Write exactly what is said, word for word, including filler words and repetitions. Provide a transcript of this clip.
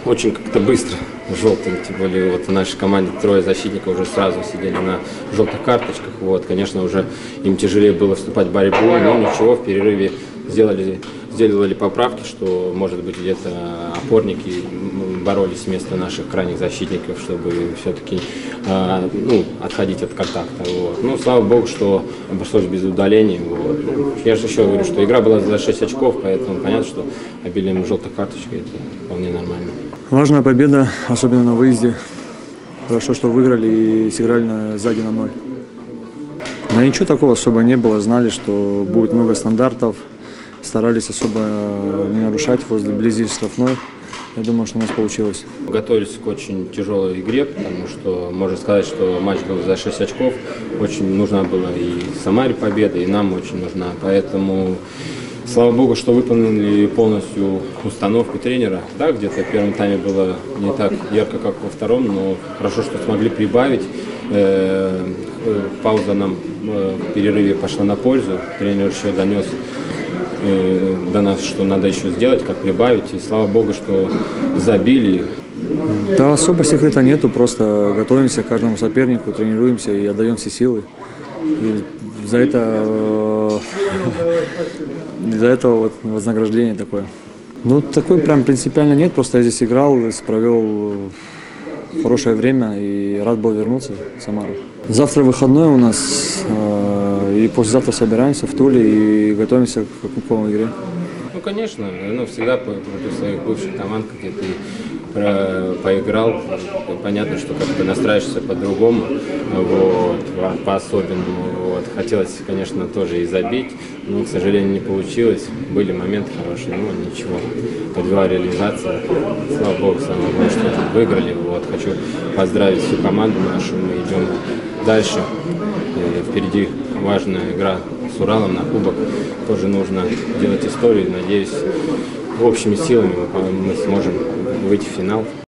очень как-то быстро желтым, тем более вот в нашей команде трое защитников уже сразу сидели на желтых карточках. Вот, конечно, уже им тяжелее было вступать в борьбу, но ничего, в перерыве сделали, сделали поправки, что, может быть, где-то опорники боролись вместо наших крайних защитников, чтобы все-таки э, ну, отходить от контакта. Вот. Ну, слава богу, что обошлось без удалений. Вот. Я же еще говорю, что игра была за шесть очков, поэтому понятно, что обилием желтых карточек это вполне нормально. Важная победа, особенно на выезде. Хорошо, что выиграли и сыграли на, сзади на ноль. Но ничего такого особо не было. Знали, что будет много стандартов. Старались особо не нарушать возле вблизи штрафной. Я думаю, что у нас получилось. Готовились к очень тяжелой игре, потому что можно сказать, что матч был за шесть очков. Очень нужна была и Самаре победа, и нам очень нужна. Поэтому слава богу, что выполнили полностью установку тренера. Да, где-то в первом тайме было не так ярко, как во втором, но хорошо, что смогли прибавить. Э, э, пауза нам э, в перерыве пошла на пользу. Тренер еще донес э, до нас, что надо еще сделать, как прибавить. И слава богу, что забили. Да, особо секрета нету, просто готовимся к каждому сопернику, тренируемся и отдаем все силы. И за это, из-за этого вот вознаграждение такое. Ну, такой прям принципиально нет, просто я здесь играл, провел хорошее время и рад был вернуться в Самару. Завтра выходной у нас, и послезавтра собираемся в Туле и готовимся к новой игре. Ну, конечно, ну, всегда против своих бывших команд, где ты про, поиграл, понятно, что как-то настраиваешься по-другому, вот, по-особенному. Вот. Хотелось, конечно, тоже и забить, но, к сожалению, не получилось. Были моменты хорошие, но ничего, подвела реализация. Слава богу, самое главное, что тут выиграли. Вот. Хочу поздравить всю команду нашу, мы идем дальше. И впереди важная игра с Уралом на кубок. Тоже нужно делать историю. Надеюсь, общими силами мы сможем выйти в финал.